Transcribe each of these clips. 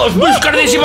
¡Pringaos! ¡Muy izquierdísima!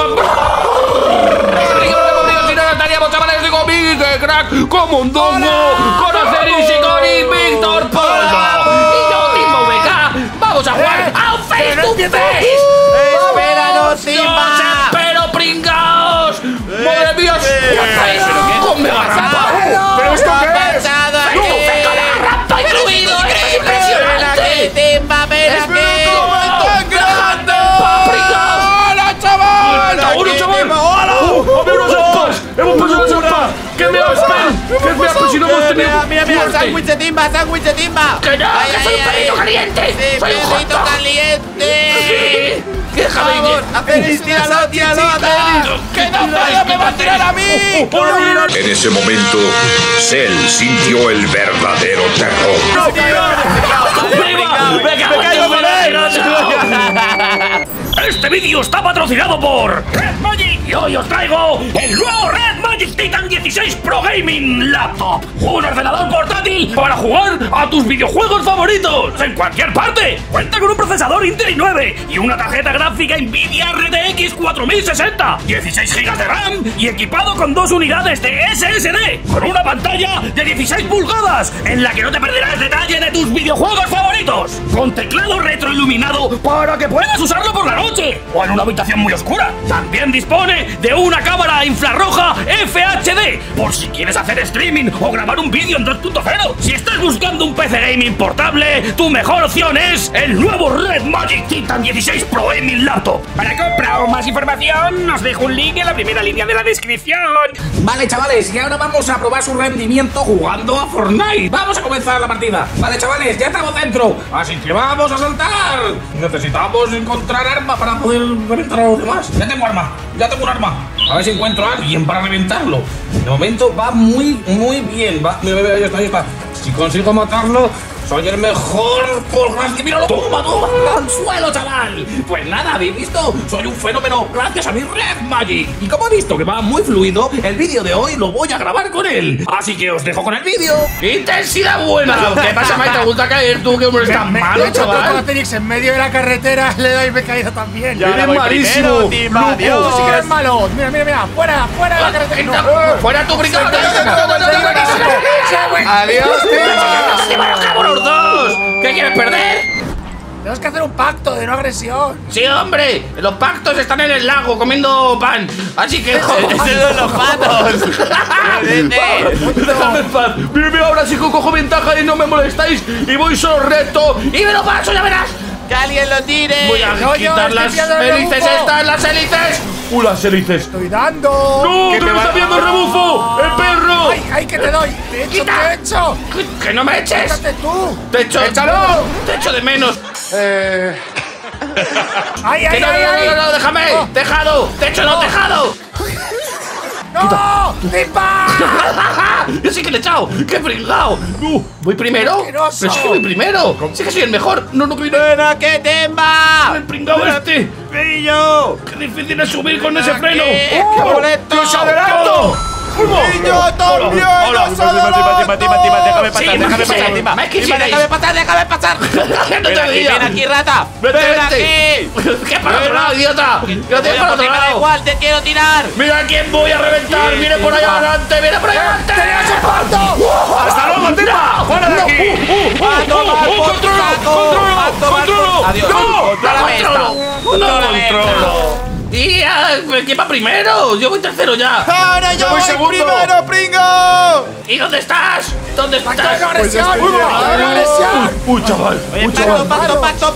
Si no estaríamos, chavales, digo, Miguel, crack, como un dongo, con Aceris y con Víctor Polo. Y yo, Timba VK, vamos a jugar a un face to face. ¡Espéranos, Timba! ¡Pero pringaos! ¡Madre mía! ¡Con mega rampa! ¿Pero esto qué es? ¡Con la rampa incluido! ¡Es impresionante! Timba, ven aquí! ¡Tan grande! ¡Pringaos! ¡Hola, chaval! ¡Hola, chaval! ¡Hola! ¡Hemos pasado las rampas! ¡Que me aspen! ¡Que me aspen si no hemos tenido! Mira, sándwich de Timba, sándwich de Timba. ¡Que no! ¡Que soy un perrito caliente! Sí, ¡Soy un hot perrito dog! caliente. ¡Déjame ir! Aceris, tíralo, Aceris. ¡Que no puedo! ¡Me va a tirar a mí! En ese momento, Cell sintió el verdadero terror. ¡Me caigo con él! Este vídeo está patrocinado por Red Magic y hoy os traigo el nuevo Red Magic Titan 16 Pro Gaming Laptop. Un ordenador portátil para jugar a tus videojuegos favoritos en cualquier parte. Cuenta con un procesador Intel i9 y una tarjeta gráfica Nvidia RTX 4060, 16 GB de RAM y equipado con 2 unidades de SSD, con una pantalla de 16 pulgadas en la que no te perderás detalle de tus videojuegos favoritos, con teclado retroiluminado para que puedas usarlo por la noche o en una habitación muy oscura. También dispone de una cámara infrarroja FHD por si quieres hacer streaming o grabar un vídeo en 2.0. Si estás buscando un PC gaming portable, tu mejor opción es el nuevo Red Magic Titan 16 Pro Gaming Laptop. Para comprar o más información, os dejo un link en la primera línea de la descripción. Vale, chavales, y ahora vamos a probar su rendimiento jugando a Fortnite. Vamos a comenzar la partida. Vale, chavales, ya estamos dentro, así que vamos a saltar. Necesitamos encontrar arma para poder reventar a los demás. Ya tengo arma, ya tengo un arma. A ver si encuentro a alguien para reventarlo. De momento va muy bien. Va, mira, ahí está. Si consigo matarlo, soy el mejor por más que míralo. Toma, al suelo, chaval. Pues nada, ¿habéis visto? Soy un fenómeno gracias a mi Red Magic. Y como he visto que va muy fluido, el vídeo de hoy lo voy a grabar con él. Así que os dejo con el vídeo. ¡Intensidad buena! ¿Qué pasa, Mike? ¿Te gusta caer tú? Que hombre tan malo, he hecho chaval. Asterix en medio de la carretera, le doy y me he caído también. Ya Eres malísimo. Timba, adiós. Sí que eres malo. Mira, fuera de la carretera. ¡Fuera tu brincado! ¡Adiós, Timba! ¡Acabo los dos! ¿Qué quieres perder? Tenemos que hacer un pacto de no agresión. Sí, hombre, los pactos están en el lago comiendo pan. Así que joder. Esos son los patos. Dejadme en paz. Mira, ahora sí que cojo ventaja y no me molestáis. Y voy solo recto. Y me lo paso, ya verás. Que alguien lo tire. Voy a quitar las hélices estas, las hélices. ¡Las hélices! Estoy dando. ¡No! ¡Que me está viendo el rebufo! ¡El perro! ¡Ay, que te doy! ¡Te echo, te echo! ¡Que no me eches! ¡Quítate tú! ¡Te echo! ¡Échalo! ¡Te echo de menos! ¡Ay! ¡Que no, déjame! ¡Tejado! ¡Techo no, tejado! ¡No! ¡Timba! ¡Yo sí que le he echado! ¡Qué pringao! ¿Voy primero? Asqueroso. ¡Pero sí que voy primero! ¡Sí que soy el mejor! ¡No, primero! ¡Bueno, que Timba! ¡El pringao este! ¡Pillo! ¡Qué difícil es subir con ese freno! ¡Qué boleto! ¡Os adelanto! ¡Y yo también! ¡Os adelanto! Déjame pasar, Timba. Mikey, Timba, déjame pasar. Ven aquí, rata. Ven aquí. ¿Qué para otro lado, idiota? ¡Yo te para otro Me da lado! igual, te quiero tirar. ¡Mira a quién voy a reventar! ¡Viene por allá adelante! ¡Viene por allá adelante! ¡Hasta luego, Timba! ¡Fuera de aquí! ¡A tomar por saco! ¡A tomar por... Adiós. Contrólame esta. Contrólame esta. ¡Tía! ¿Quién va primero? Yo voy tercero ya. ¡Ahora yo voy segundo. primero, pringo! ¿Y dónde estás? ¿Dónde estás? ¡Agresión! ¡Uy, chaval! Oye, pacto.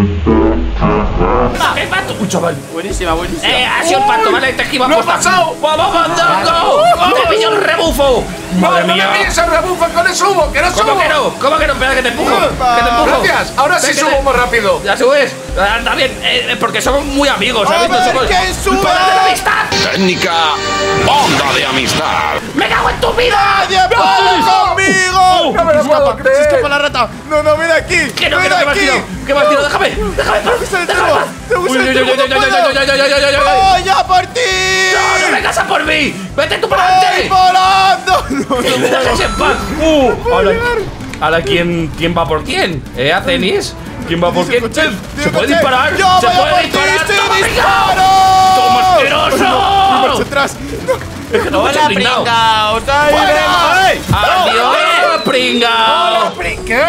¡Qué pato! ¡Uy, chaval! Buenísima. Ha sido el pato, ¿vale? Te esquivamos. ¡Lo he pasado! ¡Vamos, mandando! ¡Te pillo el rebufo! ¡Madre ¡No mía! me pilles el rebufo, que no subo! ¡Que no subo! ¿Cómo que no? ¿Cómo que no? Espera que te empujo. Que te empujo. Gracias. Ahora sí Ven, que subo te- más rápido. ¿Ya subes? Está bien, porque somos muy amigos, A ¿sabes? No ver somos... quién sube. ¡Poder de la amistad! Técnica Onda de Amistad. ¡Me cago en tu vida! ¡Nadie puede conmigo! ¡No me lo puedo Se creer! escapa la rata. ¡No, ven aquí! ¡Que no, ven que me has aquí! tirado! ¡Que me has tirado! ¡Déjame! ¡Déjame! ¡Te gusta el truco! ¡No puedo! ¡Voy a por ti! ¡No, no vengas a por mí! ¡Vete tú para ¡Voy adelante! volando! ¡Que me dejes en paz! Ahora, ¿quién va por quién? ¿Atenis? ¿Quién va por quién? ¿Se puede disparar? ¡Yo ¿Se voy a por puede ti! disparar? ¡Sí, ¡Toma, venga! disparo! vengas. Es que no me ¡Hola, pringaos! ¡Ay! ¡Adiós, pringao! ¿Qué?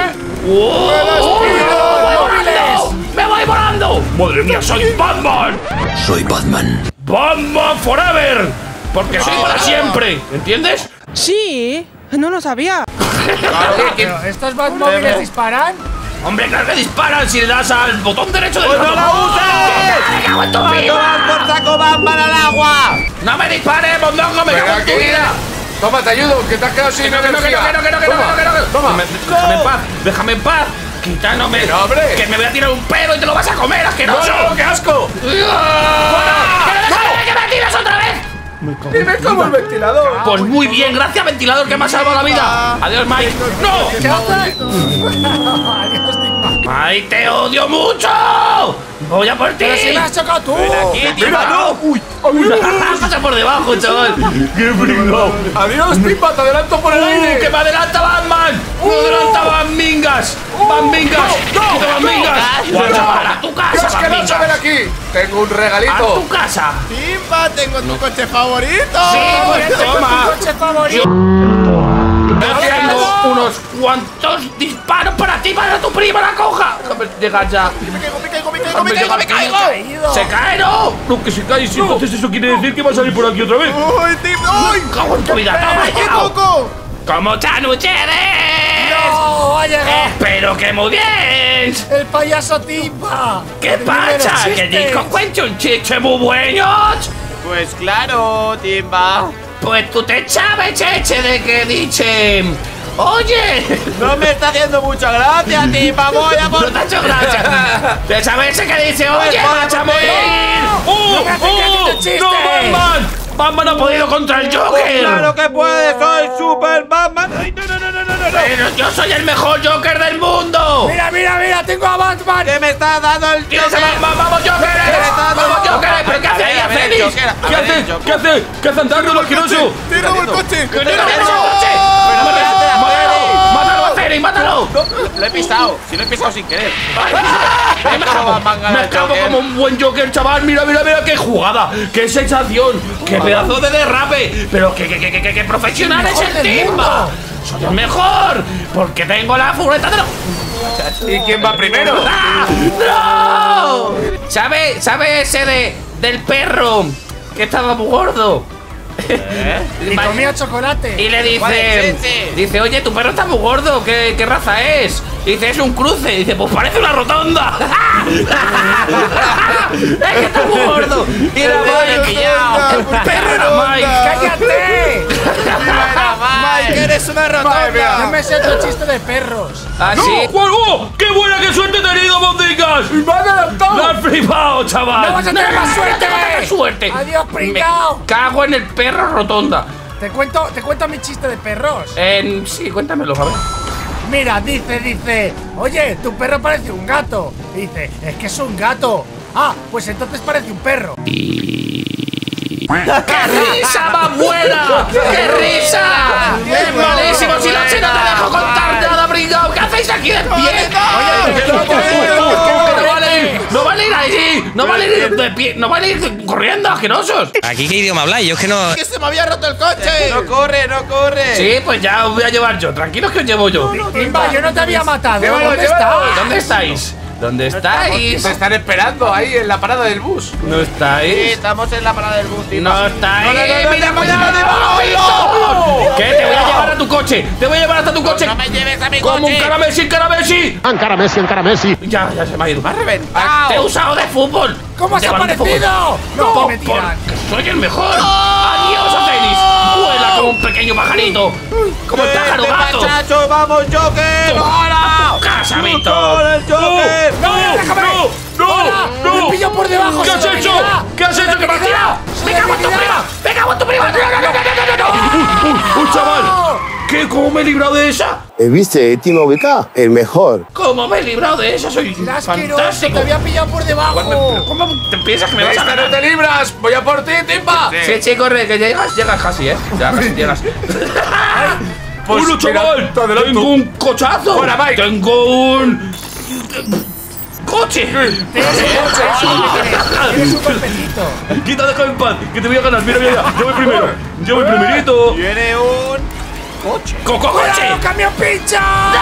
¡Me voy volando! ¡Madre mía, soy Batman! Soy Batman. ¡Batman Forever! Porque soy para siempre, ¿entiendes? Sí, no lo sabía. ¿Pero estos Batmóviles disparan? Hombre, claro que disparan si le das al botón derecho del ¡No la uses! ¡Me cago en tu ¡A vida! tomar por saco Batman al agua! ¡No me dispares, mondongo! ¡Me cago en tu vida! Toma, te ayudo, que te has quedado sin energía. Toma. Déjame en paz, déjame en paz. Quitándome, Pero, hombre. que me voy a tirar un pedo y te lo vas a comer, asqueroso. ¡No, qué asco! ¡Que me tiras otra vez! Dime como el ventilador. Pues muy bien, gracias ventilador que me ha salvado la vida. Adiós, Mike. ¡No! ¿Qué haces? Adiós, Timba. ¡Mike, te odio mucho! ¡Voy a por ti! ¡Pero si me has chocado tú! Aquí, Timba. Uy, ¡Pasa por debajo, chaval! ¡Qué frío! adiós, Timba, te adelanto por el aire. ¡Que me adelanta Batman! ¡Me adelanta Van Mingas! ¡Van Mingas! ¡Quita Van Mingas! ¡Chaval, a tu ¡Qué casa, Van asqueroso! Ven Mingas! aquí. Tengo un ¡A regalito. tu casa! Timba, tengo tu coche favorito. ¡Sí, pues toma! ¡Tu coche favorito! Tengo unos cuantos disparos para ti, para tu prima, la coja. Déjame llegar ya. Me caigo. Caído. ¡Se cae, no! No, que se cae, sí, entonces eso quiere decir que va a salir por aquí otra vez. Uy, Timba. Uy, ¡Cago en tu vida! ¡Toma qué ya! poco. ¡Como Chanucheres! ¡No! ¡Ha llegado! ¡Espero que muy bien! ¡El payaso Timba! ¿Qué El primero pasa? ¿Que chiste. dijo cuento un chiste muy buenos? Pues claro, Timba. Pues tú te sabes, cheche, de que dice... Oye, No me está haciendo mucha gracia, Timba. Voy a no por... te ha hecho gracia. ¿Te sabes ese que dice, oye, vas a morir? ¡No me haces que te chiste! ¡No, Batman! ¡Batman ha podido contra el Joker! ¡Claro que puede! ¡Soy Super Batman! ¡Ay, no! ¡Pero yo soy el mejor Joker del mundo! ¡Mira, mira, mira! ¡Tengo a Batman! ¿Qué me está dando el ¿Quieres a Joker? Batman? ¡Vamos, Joker! ¡Vamos, Joker! ¿Pero qué hace ahí, A ver, Félix? Joker, a ¿Qué ver, hace? Joker. ¿Qué hace? ¿Qué hace andando, asqueroso? Tira el coche. ¡Que no te ese coche! ¡Mátalo a Félix! ¡Mátalo! Lo he pisado. Si lo he pisado sin querer. Me escapo como un buen Joker, chaval. Mira, mira, mira qué jugada, qué sensación, qué pedazo de derrape. Pero qué profesional es el Timba. Soy el mejor, porque tengo la furgoneta de los... ¿Y quién va primero? ¡Ah! ¡No! ¿Sabe ese del perro que estaba muy gordo? Y comía chocolate. Y le ¿Cuál es dice, ese? oye, tu perro está muy gordo, ¿qué raza es? Y dice, es un cruce. Y dice, pues parece una rotonda. Es que está muy gordo. Y era Mike. El perro era Mike. ¡Cállate! Mike, eres una Yo rotonda. me sé otro chiste de perros. ¿Ah, sí? ¡Oh! ¡Qué buena, qué suerte he tenido, Mondicas! ¡Me han adelantado! ¡La has flipado, chaval! ¡No vas a tener más suerte! ¡No vas a tener suerte! ¡Adiós, pringao! Me cago en el perro rotonda. ¿Te cuento mi chiste de perros? Sí, cuéntamelo, a ver. Mira, dice, oye, tu perro parece un gato. Y dice, es que es un gato. Ah, pues entonces parece un perro. ¡Qué risa más buena! ¡Qué risa! ¡Es malísimo! Si no te dejo contar nada, pringao. ¿Qué hacéis aquí de pie? Oye, no vale ir allí. No vale ir de pie. No vale ir corriendo, asquerosos. ¿Aquí qué idioma habláis? Yo es que no... ¡Que se me había roto el coche! ¡No corre, no corre! Sí, pues ya os voy a llevar yo. Tranquilos que os llevo yo. Timba, yo no te había matado. Llévalo, ¿Dónde llévalo. estás? ¿Dónde estáis? ¿Dónde estáis? Te están esperando ahí en la parada del bus. ¿No Sí, estáis? estamos en la parada del bus, Timba. ¡No estáis! No, ¡Mira, no, mira, no, mira! ¿Qué? Te voy a llevar a tu coche. Te voy a llevar hasta tu coche. ¡No me lleves a mi Como un coche! caramesi. Encara Messi. Ya se me ha ido. ¡Me has reventado! Te he usado de fútbol. ¿Cómo has De balón de aparecido? fútbol. No, me tiran. Porque soy el mejor. Adiós, Atenis. Vuela como un pequeño pajarito. Como el pájaro gato. ¡Muchachos, vamos, Joker! ¡Ahora! ¡Casa, ¡Tú Víctor! con el Joker! Me pillo por debajo. ¿Qué has hecho? ¿Qué has hecho? ¿Qué me has tirado? ¡Me cago en tu prima! ¡Me cago en tu prima! ¡No! ¡Chaval! ¿Qué? ¿Cómo me he librado de esa? ¿Viste, Timo VK? El mejor. ¿Cómo me he librado de esa? Soy Era asqueroso, fantástico. te había pillado por debajo. ¿Cómo te piensas que me vas a ¡Esta no ganar? te libras! ¡Voy a por ti, Timba! Sí, corre, que llegas casi, Ya casi llegas. Pues ¡Uno, mira, chaval! te adelanto. ¡Tengo un cochazo! Fuera, Mike. ¡Tengo un... coche! Tienes un golpecito. Quita, deja en paz, que te voy a ganar. Mira, mira, yo voy primero. Yo voy primerito. Tiene un coche. ¡Coche! ¡Cuidado, camión pincho!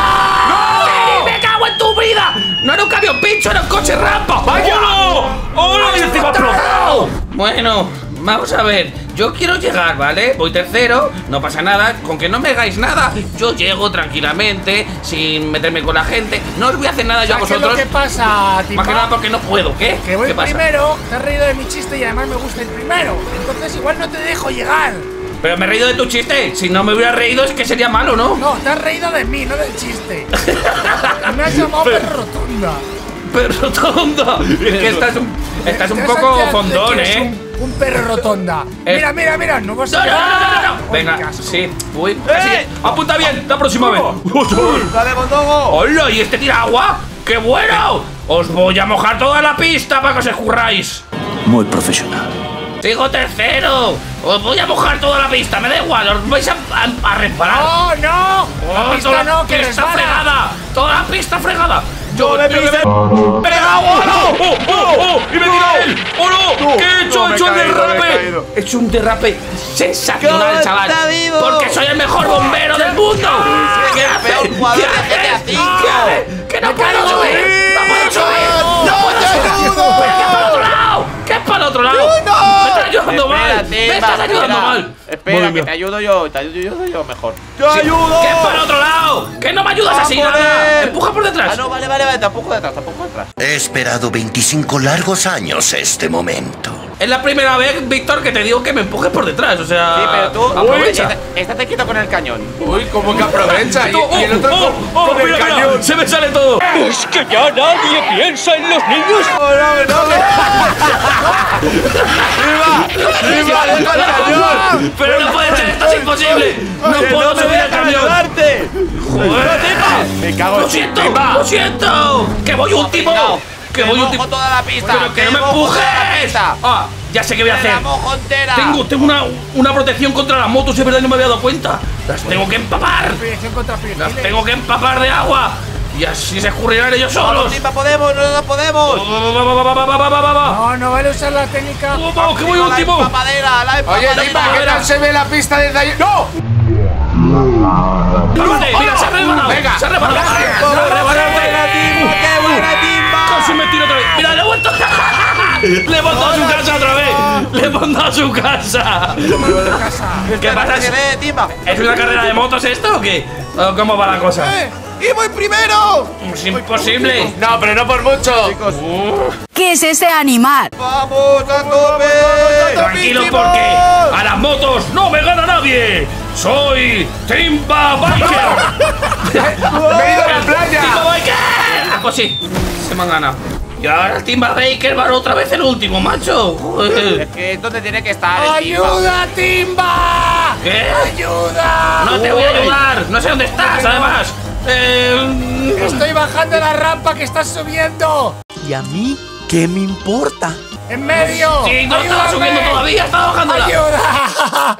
¡No! ¡Me cago en tu vida! No era un camión pincho, era un coche rampa. ¡Vaya! ¡Hola! ¡Y encima pro! Bueno, vamos a ver. Yo quiero llegar, ¿vale? Voy tercero, no pasa nada. Con que no me hagáis nada, yo llego tranquilamente, sin meterme con la gente. No os voy a hacer nada yo a ¿Sabes qué es vosotros. lo que pasa, Timba? Más que nada porque no puedo. ¿Qué? Que voy ¿Qué pasa? primero, te has reído de mi chiste y además me gusta ir primero. Entonces igual no te dejo llegar. Pero me he reído de tu chiste. Si no me hubiera reído es que sería malo, ¿no? No, te has reído de mí, no del chiste. Me has llamado perro rotunda. Perro tonda. Es que estás un poco fondón, ¿eh? Un perro rotonda. Mira, mira, mira, no vas a No. Venga, sí, uy, casi. Apunta bien, la próxima vez. ¡Dale, Mondongo! ¡Hola! ¿Y este tira agua? ¡Qué bueno! Os voy a mojar toda la pista para que os escurráis. Muy profesional. Sigo tercero. Os voy a mojar toda la pista, me da igual, os vais a reparar. ¡Oh, no! Oh, La pista toda no, la que pista resbala. fregada. Toda la pista fregada. ¡Yo le pise! ¡Oh, no! ¡Y me tira él! ¡Oh, no! ¿Qué he hecho? No, ¡He me hecho he un caído, me he derrape! caído. He hecho un derrape sensacional, chaval. está vivo! Porque soy el mejor bombero del mundo. ¿Qué hace? peor jugador ¿Qué de GTA hace? V. ¿Qué hace? ¡Que no puedo subir! ¡No puedo subir! ¡No puedo subir! ayudo! ¡Pero qué es para el otro lado! ¿Qué es para el otro lado? ¡Me estás ayudando mal! ¡Me estás ayudando mal! Espera, Madre que mía. te ayudo yo mejor. ¡Te ayudo! ¿Qué es para el otro lado? ¡Que no me ayudas así ¡Vamos, nada! ¡Empuja por detrás! Ah, no, vale, tampoco detrás. He esperado 25 largos años este momento. Es la primera vez, Víctor, que te digo que me empujes por detrás, o sea… Sí, pero tú, aprovecha. estate quieto con el cañón. Uy, como que aprovecha. Y el otro con el mira, cañón. ¡se me sale todo! Es que ya nadie piensa en los niños. ¡Viva, deja el cañón! ¡Pero no puede ser! ¡Esto es imposible! ¡No ¡Que puedo no me subir al dejan camión! ayudarte! ¡Joder! Me cago en ¡Lo siento! Timba. ¡Lo siento! ¡Que voy último! ¡Que voy mojo último! toda la pista. ¡Pero que no me mojo toda la empujes! pista. ¡Ah! Ya sé qué voy a Te hacer. la mojo entera. Tengo una protección contra las motos, es verdad, no me había dado cuenta. Las tengo que empapar. Proyección contra Las proyectiles. tengo que empapar de agua. Y así se escurrirán ellos solos. Timba, podemos, no podemos. No, no vale usar la técnica. ¡Vamos, que voy La último! empapadera, la Oye, empapadera. Timba, ¿qué tal se ve la pista desde ahí? ¡No! ¡Cálmate! ¡Mira, se ha rebanado! Venga. ¡Se ha rebanado! ¡Qué buena, Timba! ¡Casi me tiro otra vez! ¡Mira, le he vuelto! ¡Le he montado a su casa otra vez! ¡Le he montado a su casa! ¿Qué pasa? Timba. ¿Es una carrera de motos esto o qué? ¿O cómo va la cosa? ¡Y voy primero! Es imposible. No, pero no por mucho. Chicos, ¿Qué es ese animal? vamos a tope. Tranquilo porque a las motos no me gana nadie. Soy Timba Biker. ¡Me he ido a la playa! ¡Timba Biker! Ah, pues sí, se me han ganado. Y ahora el Timba Baker va otra vez el último, macho. Joder. Es que es donde tiene que estar el Timba. ¡Ayuda, Timba! ¿Qué? ¡Ayuda! No te voy a ayudar. No sé dónde estás, además. Estoy bajando la rampa que estás subiendo. ¿Y a mí qué me importa? ¡En medio! Sí, no estaba ¡Ayúdame! subiendo todavía, estaba bajándola. ¡Ayuda!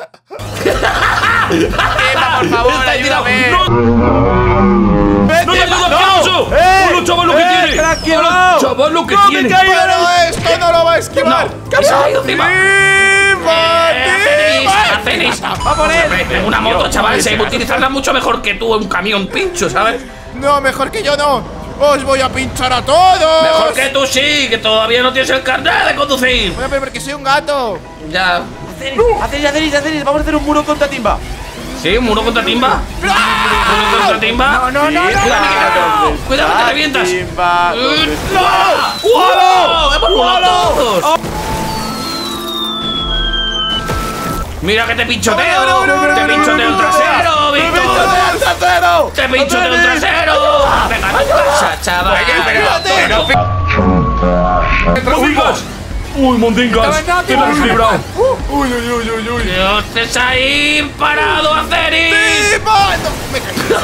Timba, por favor, Está ahí tirado. ayúdame. ¡No te ayudo, Carlos! ¡Hola, chaval, lo que tiene! tranquilo. ¡Hola, chaval, lo que tiene! Pero esto no lo va a esquivar. ¡Que se ha ido encima! ¡Timba! ¡Acenis! Va por él. Una moto, chaval, se utilizarla mucho mejor que tú, un camión pincho, ¿sabes? No, mejor que yo no. Os voy a pinchar a todos. Mejor que tú sí, que todavía no tienes el carnet de conducir. Bueno, pero porque soy un gato. Ya. Acenis, vamos a hacer un muro contra Timba. ¿Sí? ¿Un muro contra Timba? ¿Muro contra Timba? No. Cuidado que te revientas. Timba. ¡No! ¡Wow! ¡Hemos volado todos! ¡Mira que te pinchoteo! ¡Te pinchoteo el trasero, Víctor! ¡Te pinchoteo el trasero! ¡Venga, a tu casa, chaval! ¡Mondingas! ¡Uy, Mondingas! ¡Te lo has librado! Uy. ¡Dios, estés ahí parado, Aceris! ¡Timba! No, me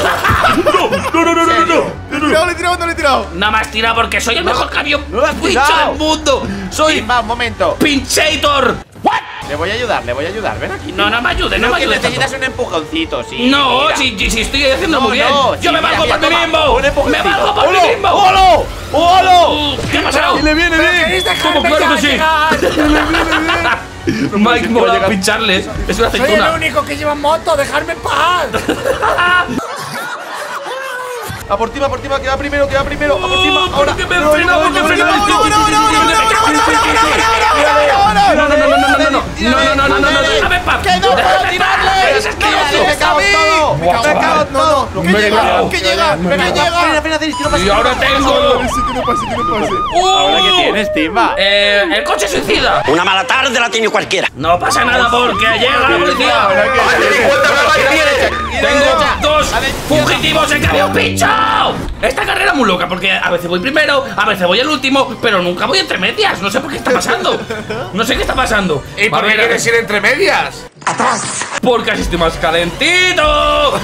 caí. No le he tirado. Nada más tira porque soy el mejor camión No lo has pincho tirado. del mundo. Soy Timba, un momento. Pinchator. Le voy a ayudar, ven aquí. No me ayudes, no me ayudes. Necesitas un empujoncito, sí. No, si estoy haciendo muy bien. Yo me valgo por mí mismo. Me valgo por mí mismo. ¡Holo! ¡Holo! ¿Qué ha pasado? Le viene bien. ¿Cómo claro que sí? Mike mola pincharles. Es una Soy aceituna. el único que lleva moto, dejarme en paz. A por ti, que va primero, A por ti, ahora. ¿Por qué me frena? ¿Por qué me frena? No, déjame en paz. ¡Que no puedo tirarle! ¡Me cago todo! ¡Que llega! Y ahora tengo. ¿Ahora qué tienes, Timba? El coche suicida. Una mala tarde la tiene cualquiera. No pasa nada porque llega la policía. Tengo 2 fugitivos en camión pincho. Esta carrera es muy loca porque a veces voy primero, a veces voy el último, pero nunca voy entre medias. No sé por qué está pasando. No sé qué está pasando. ¿Y por qué quieres ir entre medias? Porque así estoy más calentito.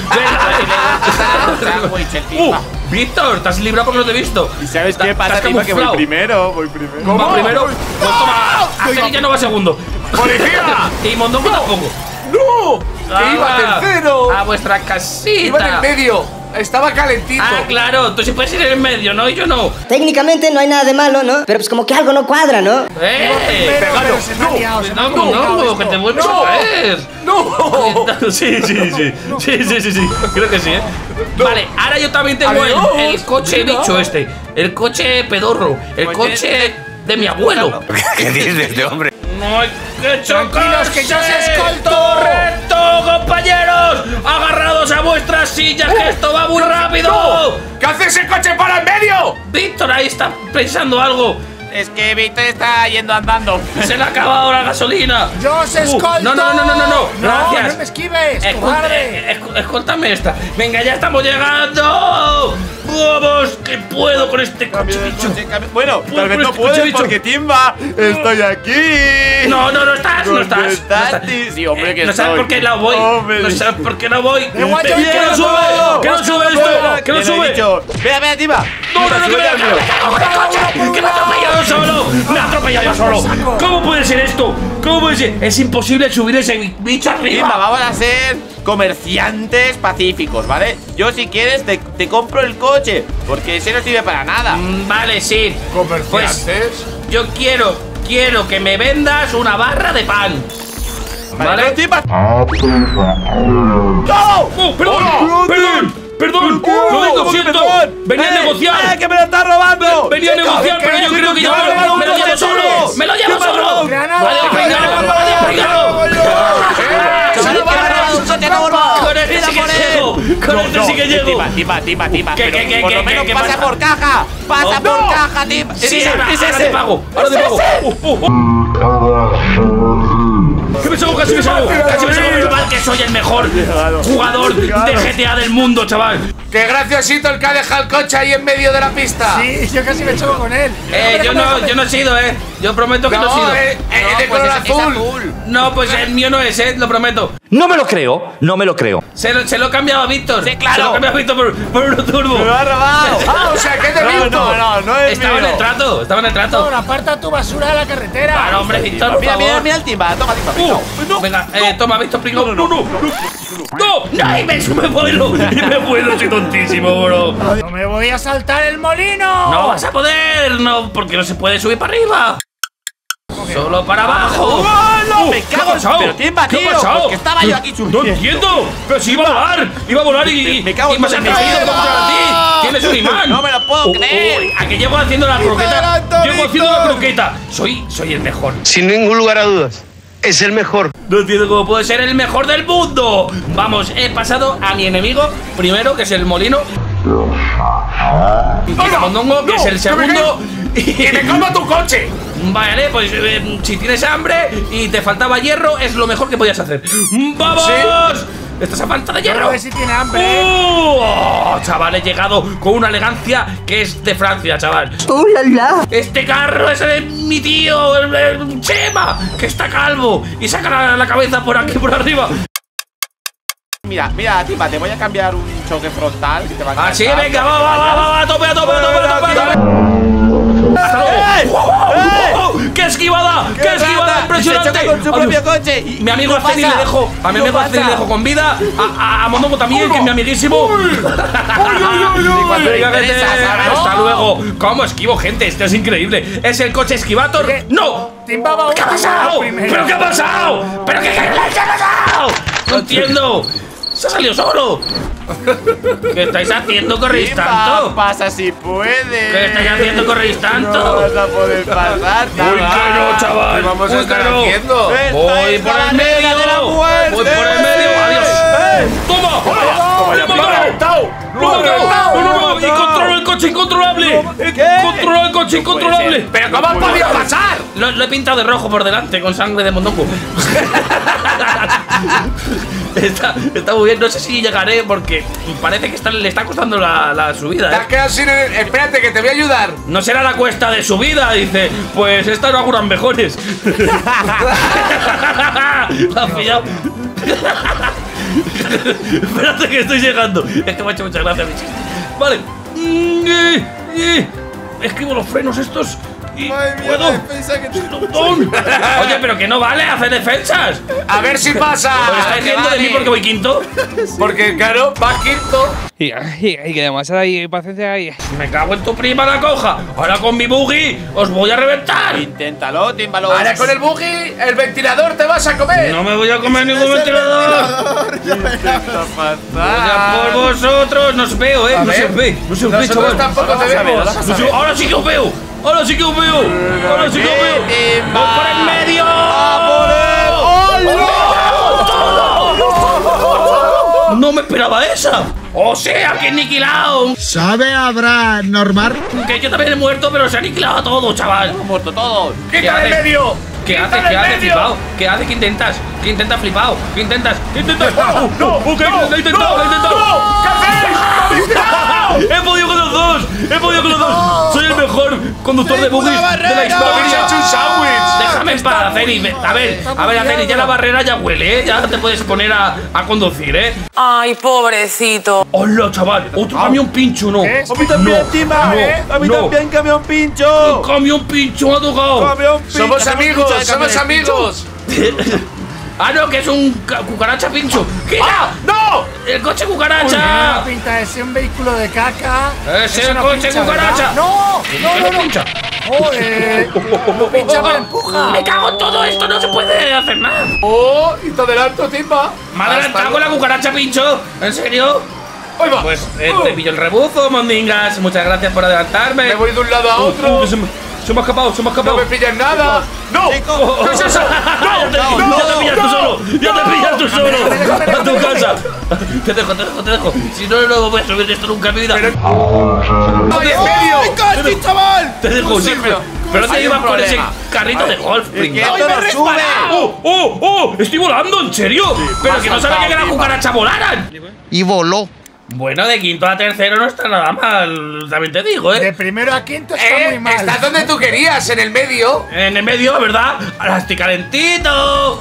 Víctor, te has librado porque no te he visto. ¿Y sabes qué pasa, Timba? Que voy primero. ¿Cómo? ¿Va primero? Pues toma, Acerilla no va segundo. ¡Policía! Y Mondongo tampoco. ¡No! ¡Que iba tercero! A vuestra casita. Iba en el medio. Estaba calentito. Ah, claro, tú sí puedes ir en el medio, ¿no? Y yo no. Técnicamente no hay nada de malo, ¿no? Pero pues como que algo no cuadra, ¿no? Pero se me ha liado, No, que te vuelves a caer. ¡No! Sí. Creo que sí, ¿eh? Vale, ahora yo también tengo el coche bicho este. El coche pedorro. El coche de mi abuelo. ¿Qué dices de hombre? No hay que Tranquilos, que yo os escolto. ¡Correcto, compañeros! ¡Agarrados a vuestras sillas, que esto va muy rápido! ¿Qué hace ese coche para el medio? Víctor ahí está pensando algo. Es que Víctor está yendo andando. Se le ha acabado la gasolina. ¡Yo os escolto! No. Gracias. No me esquives, cobarde. Escóltame esta. Venga, ya estamos llegando. Vamos, que puedo con este coche bicho. Bueno, tal vez no puedes porque Timba. Estoy aquí. No estás. No estás. Sí, hombre, que no sabes por qué no voy. No sabes por qué no voy. ¡Que no sube! ¡Que no sube esto! ¡Que no sube! Vea, Timba. ¡No, que me ha atropellado solo! ¡Me ha atropellado solo! ¿Cómo puede ser esto? ¿Cómo puede ser? Es imposible subir ese bicho arriba. Timba, vamos a ser comerciantes pacíficos, ¿vale? Yo, si quieres, te compro el coche, porque ese no sirve para nada. Vale, sí. ¿Comerciantes? Pues yo quiero que me vendas una barra de pan. ¿Vale? Timba. ¡No! ¡Perdón! ¡Lo siento! ¡Venía a negociar! ¡Que me lo está robando! ¡Venía a negociar, pero yo creo que yo me lo llevo solo! ¡Me lo llevo solo! ¡Adiós, pringao! ¡Con este sí que llego! Timba. ¿Qué? Por lo menos pasa por caja. Pasa por caja, Timba. Sí, ahora te pago. ¡Que me salgo! ¡Casi me salgo! ¡Menos mal que soy el mejor jugador de GTA del mundo, chaval! ¡Qué graciosito el que ha dejado el coche ahí en medio de la pista! Sí, yo casi me choco con él. Yo no he sido, Yo prometo que no he sido. Es de color azul. No, pues el mío no es, lo prometo. No me lo creo. Se lo he cambiado a Víctor. Sí, claro. Se lo he cambiado a Víctor por uno turbo. ¡Me lo ha robado! ¡Ah, o sea, que es de Víctor! No es Estaba en el trato, Víctor, aparta tu basura de la carretera. Claro, hombre, Víctor, por favor. Mira el Timba. Toma, Timba. Venga, toma, Víctor, pringao. ¡No! ¡Y me vuelo! Soy tontísimo, bro. ¡No me voy a saltar el molino! ¡No vas a poder! No, porque no se puede subir para arriba. Solo para abajo. ¡Me cago! Pero Timba, tío. ¿Qué ha pasado? Porque estaba yo aquí subiendo. No entiendo. Pero si iba a volar y me cago en más encendido contra ti. Tienes un imán. No me lo puedo creer. ¿A que llego haciendo la croqueta? Llego haciendo la croqueta. Soy el mejor. Sin ningún lugar a dudas. Es el mejor. No entiendo cómo puede ser el mejor del mundo. Vamos, he pasado a mi enemigo primero, que es el molino. Y a Mondongo, que es el segundo. ¡Y me como tu coche! Vale, pues si tienes hambre y te faltaba hierro, es lo mejor que podías hacer. ¡Vamos! ¿Sí? ¿Estás a falta de hierro? A ver si tiene hambre. Chaval, he llegado con una elegancia que es de Francia, chaval. Este carro es de mi tío, el Chema, que está calvo y saca la cabeza por aquí, por arriba. Mira, Timba, te voy a cambiar un choque frontal que te va a encantar. Ah, sí, venga, va, tope. ¡Qué esquivada! ¡Qué esquivada impresionante! Se choca con su propio coche. Mi amigo Azeri le dejo. A mi amigo Azeri le dejo con vida. A Mondongo también, que es mi amiguísimo. Hasta luego. ¿Cómo esquivo, gente? Esto es increíble. ¿Es el coche esquivator? ¡No! ¿Qué ha pasado? ¿Pero qué ha pasado? ¿Pero qué ha pasado? No entiendo. Se ha salido solo. ¿Qué estáis haciendo? ¿Corréis tanto? Pasa si puede. ¿Qué estáis haciendo? ¿Corréis tanto? No vas a poder pasar. Uy, que no, chaval. ¿Qué vamos a estar haciendo? Voy por el medio. Voy por el medio. Adiós. ¡Toma! ¡Lo he matado! ¡No! ¡Y controlo el coche incontrolable! ¡Controlo el coche incontrolable! ¿Pero cómo has podido pasar? Lo he pintado de rojo por delante con sangre de mondongo. Está muy bien, no sé si llegaré porque parece que le está costando la subida. Te has quedado sin el... Espérate, que te voy a ayudar. No será la cuesta de subida, dice. Pues estas no auguran mejores. La has pillado. Espérate que estoy llegando. Es que me ha hecho muchas gracias mi chiste. Vale. Esquivo los frenos estos. Y puedo. Oye, pero que no vale hacer defensas. A ver si pasa. ¿Os estáis riendo de mí porque voy quinto? Porque claro, vas quinto. Y que demasiada ahí, paciencia ahí. Me cago en tu prima la coja. Ahora con mi buggy os voy a reventar. Inténtalo, tímbalo. Ahora con el buggy, el ventilador te vas a comer. No me voy a comer ningún ventilador. Vaya por vosotros. No os veo, no se os ve. No se os ve, chaval. Tampoco te vemos. Ahora sí que os veo. Ahora sí que os veo. Ahora sí que os veo. ¡Voy por el medio! ¡No me esperaba esa! ¡O sea, que he aniquilado! ¿Sabe habrá normal? Que yo también he muerto, pero se ha aniquilado a todo, chaval. Hemos muerto todos. ¡Quita el medio! ¿Qué haces? ¿Qué haces, flipado? ¿Qué haces? ¿Qué intentas? ¿Qué intentas, flipado? ¿Qué intentas? ¿Qué intentas? ¡No! ¡Lo he intentado! ¡Lo he intentado! ¿Qué hacéis? ¡He podido con los dos! ¡He podido con los dos! ¡Soy el mejor conductor de buggies de la historia! ¡Un sándwich! ¡Déjame en paz, Azeri! A ver, Azeri, ya la barrera ya huele, ¿eh? Ya te puedes poner a conducir, ¿eh? Ay, pobrecito. ¡Hola, chaval! ¡Otro camión pincho, no! A mí también, Tima. A mí también, camión pincho. ¡Camión pincho me ha tocado! Camión pincho. ¡Somos amigos! ¡Somos amigos! ¡Ah, no! ¡Que es un cucaracha pincho! ¡Ah! ¡No! ¡El coche cucaracha! No pinta de ser un vehículo de caca. ¡Es el coche cucaracha! ¡No! ¡No pincha! ¡Joder! ¡Pincha, me empuja! ¡Me cago en todo esto! ¡No se puede hacer nada! ¡Oh! ¡Y te adelanto, Timba! ¡Me ha adelantado con la cucaracha pincho! ¿En serio? ¡Ahí va! Pues te pillo el rebufo, mondingas. Muchas gracias por adelantarme. Me voy de un lado a otro. Se me ha escapado, ¡No me pillas nada! ¡No! ¿Qué es eso? ¡No! ¡Ya te pillas tú solo! ¡Ya te pillas tú solo! ¡A tu casa! Te dejo. Si no, no voy a subir esto nunca en mi vida. ¡Ay, en medio! ¡Casi, chaval! Te dejo, sí. Pero te llevas con ese carrito de golf, pringao. ¡Oh! ¡Estoy volando! ¿En serio? Pero que no sabía que la cucaracha volaran. Y voló. Bueno, de quinto a tercero no está nada mal, también te digo, ¿eh? De primero a quinto está muy mal. Estás donde tú querías, en el medio. En el medio, ¿verdad? Ahora estoy calentito.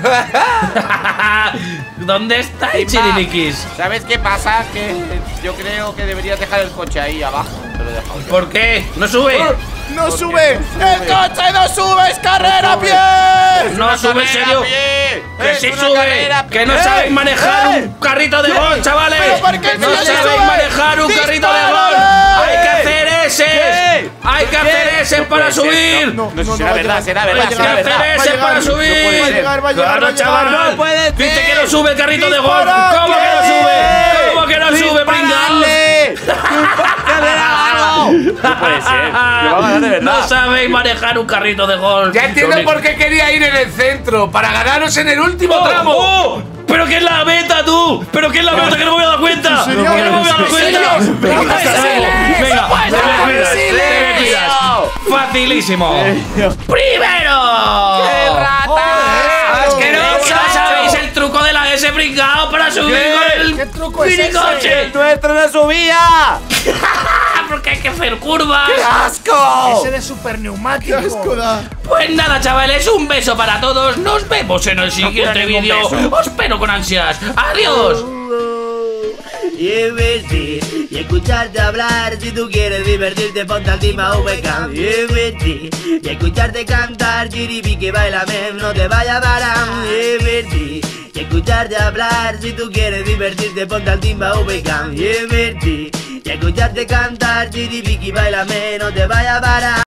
¿Dónde estáis, chiriliquis? ¿Sabes qué pasa? Que yo creo que deberías dejar el coche ahí abajo. Te lo he dejado. ¿Por qué? ¿No sube? ¡No sube! ¡El coche no sube! ¡Es carrera a pie! ¡No sube, en serio! ¡Que sí sube! ¡Que no sabéis manejar un carrito de golf, chavales! ¡No sabéis manejar un carrito de golf! ¡Hay que hacer ese! ¡Hay que hacer ese para subir! No, será verdad. ¡Hay que hacer ese para subir! ¡Claro, chaval! ¡Viste que no sube el carrito de golf! ¿Cómo que no sube? ¿Cómo que no sube, pringao? No puede ser. De verdad. No sabéis manejar un carrito de golf. Ya entiendo por qué quería ir en el centro. Para ganaros en el último tramo. ¡Pero qué es la meta, tú! ¡Pero qué es la meta! ¡Que no me voy a dar cuenta! ¡Que no me voy a dar cuenta! ¡Venga, te me cuidas! ¡Facilísimo! ¡Primero! ¡Qué rata! ¡Asqueroso! ¿Sabéis el truco de la S pringao para subir con el ¿Qué truco es minicoche? ¡Nuestro no subía! Porque hay que hacer curvas. ¡Qué asco! Ese de super neumático. ¡Qué asco da! Pues nada, chavales, un beso para todos. Nos vemos en el siguiente vídeo. Os espero con ansias. ¡Adiós! divertir y escucharte hablar. Si tú quieres divertirte, ponte al Team AVK. Divertir y escucharte cantar. Chiripi que bailame, no te vaya a parar. Divertir y escucharte hablar. Si tú quieres divertirte, ponte al Team AVK. Divertir y escucharte cantar. Chiripi que bailame, no te vaya a parar.